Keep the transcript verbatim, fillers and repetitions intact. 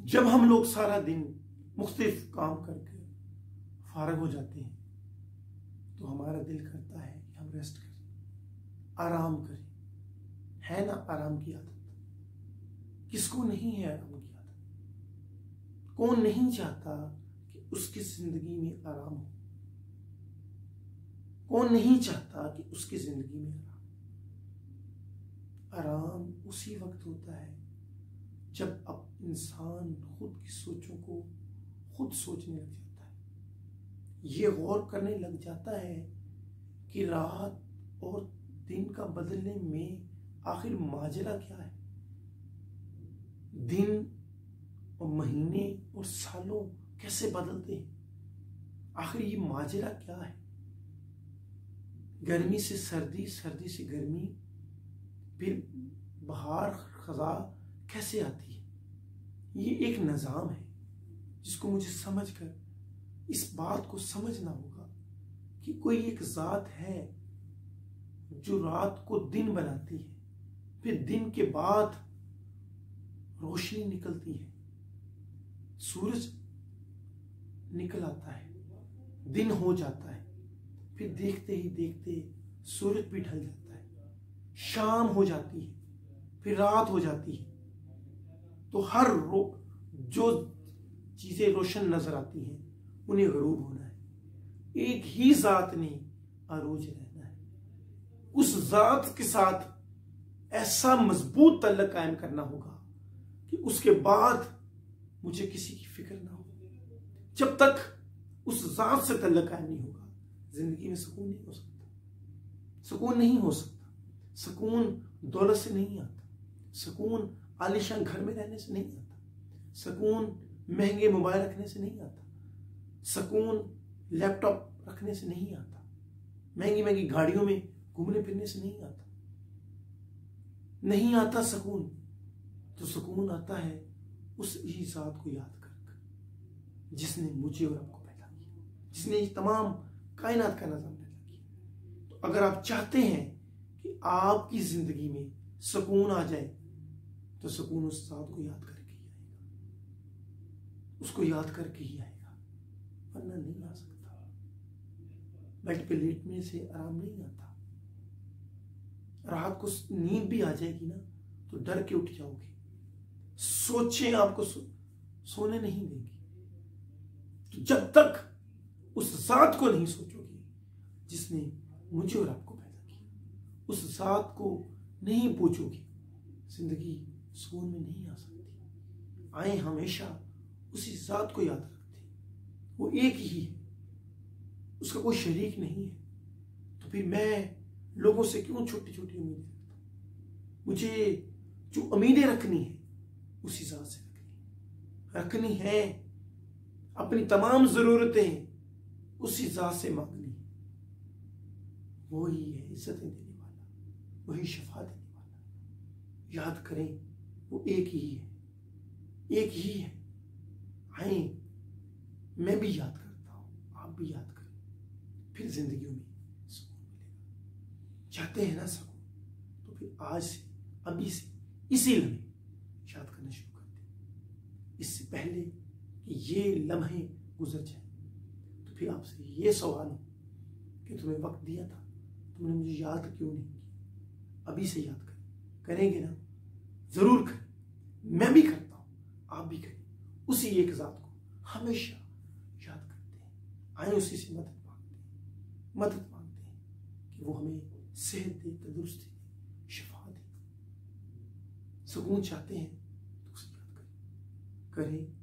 जब हम लोग सारा दिन मुख्तलिफ काम करके फारग हो जाते हैं तो हमारा दिल करता है कि हम रेस्ट करें, आराम करें। है ना आराम की आदत? किसको नहीं है आराम की आदत? कौन नहीं चाहता कि उसकी जिंदगी में आराम हो? कौन नहीं चाहता कि उसकी जिंदगी में आराम? आराम उसी वक्त होता है जब अब इंसान खुद की सोचों को खुद सोचने लग जाता है, ये गौर करने लग जाता है कि रात और दिन का बदलने में आखिर माजरा क्या है। दिन और महीने और सालों कैसे बदलते हैं, आखिर ये माजरा क्या है। गर्मी से सर्दी, सर्दी से गर्मी, फिर बहार खज़ा कैसे आती है। ये एक निज़ाम है जिसको मुझे समझकर इस बात को समझना होगा कि कोई एक ज़ात है जो रात को दिन बनाती है, फिर दिन के बाद रोशनी निकलती है, सूरज निकल आता है, दिन हो जाता है, फिर देखते ही देखते सूरज भी ढल जाता है, शाम हो जाती है, फिर रात हो जाती है। तो हर रो जो चीजें रोशन नजर आती हैं उन्हें गरूब होना है। एक ही जात ने अरूज रहना है। उस जात के साथ ऐसा मजबूत तल्लक कायम करना होगा कि उसके बाद मुझे किसी की फिक्र ना हो। जब तक उस जात से तल्लक कायम नहीं होगा, जिंदगी में सुकून नहीं हो सकता। सुकून नहीं हो सकता। सुकून दौलत से नहीं आता, सुकून आलीशान घर में रहने से नहीं आता, सुकून महंगे मोबाइल रखने से नहीं आता, सुकून लैपटॉप रखने से नहीं आता, महंगी महंगी गाड़ियों में घूमने फिरने से नहीं आता। नहीं आता सुकून। तो सुकून आता है उस ही जात को याद कर जिसने मुझे और आपको पैदा किया, जिसने ये तमाम कायनात का निजाम पैदा किया। तो अगर आप चाहते हैं कि आपकी जिंदगी में सुकून आ जाए तो सुकून उस जात को याद करके ही आएगा, उसको याद करके ही आएगा, वरना नहीं आ सकता। बेड पे लेटने से आराम नहीं आता। रात को नींद भी आ जाएगी ना तो डर के उठ जाओगे, सोचें आपको सो, सोने नहीं देंगी। तो जब तक उस जात को नहीं सोचोगे जिसने मुझे और आपको पैदा किया, उस जात को नहीं पूछोगे, जिंदगी सुकून में नहीं आ सकती। आए हमेशा उसी जात को याद रखते, वो एक ही है, उसका कोई शरीक नहीं है। तो फिर मैं लोगों से क्यों छोटी छोटी उम्मीदें रखता हूं? मुझे जो उम्मीदें रखनी है उसी जात से रखनी रखनी है। अपनी तमाम जरूरतें उसी जात से मांगनी है। वही है इज्जतें देने वाला, वही शफा देने वाला। याद करें वो एक ही है, एक ही है। आए मैं भी याद करता हूं, आप भी याद करें, फिर जिंदगियों में सुकून मिलेगा। चाहते हैं ना सुकून, तो फिर आज से, अभी से, इसी लम्हे याद करना शुरू कर दें। इससे पहले कि ये लम्हे गुजर जाए तो फिर आपसे ये सवाल हो कि तुम्हें वक्त दिया था, तुमने मुझे याद क्यों नहीं किया। अभी से याद करें, करेंगे ना, जरूर करें। मैं भी करता हूं, आप भी करें। उसी एक जात को हमेशा याद करते हैं। आए उसी से मदद मांगते हैं, मदद मांगते हैं कि वो हमें सेहत दे, तंदुरुस्ती दे, शफा दे। सुकून चाहते हैं तो उसे याद करें, करें